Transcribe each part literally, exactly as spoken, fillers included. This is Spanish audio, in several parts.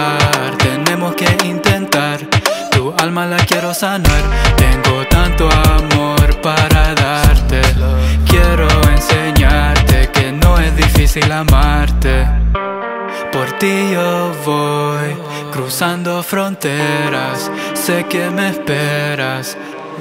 pasar, tenemos que intentar. Tu alma la quiero sanar, tengo tanto amor para darte. Quiero enseñarte que no es difícil amarte. Por ti yo voy, cruzando fronteras, sé que me esperas.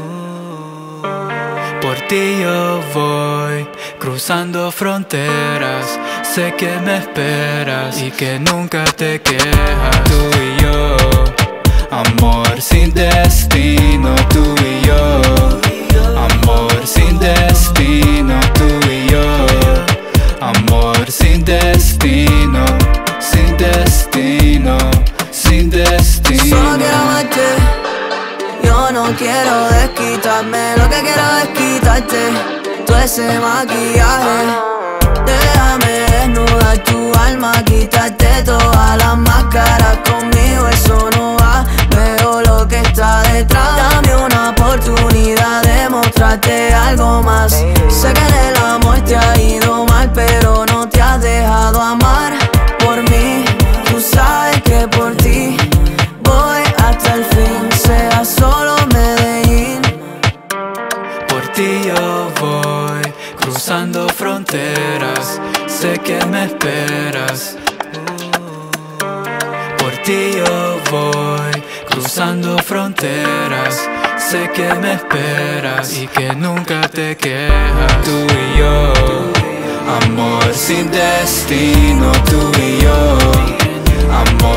Por ti yo voy, cruzando fronteras, sé que me esperas y que nunca te quejas. Tú y yo, amor sin destino, tú y yo, amor sin destino, tú y yo, amor sin destino, sin destino, sin destino. Solo quiero amarte, yo no quiero desquitarme, lo que quiero es quitarte todo ese maquillaje. Déjame desnudar tu alma, quitarte todas las máscaras, conmigo eso no va. Veo lo que está detrás, dame una oportunidad de mostrarte algo más. Sé que en el amor te ha ido mal, pero no te has dejado amar por mí. Tú sabes que por ti voy hasta el fin, sea solo Medellín. Por ti yo voy, cruzando fronteras, sé que me esperas. Por ti yo voy, cruzando fronteras, sé que me esperas y que nunca te quejas. Tú y yo, amor sin destino, tú y yo, amor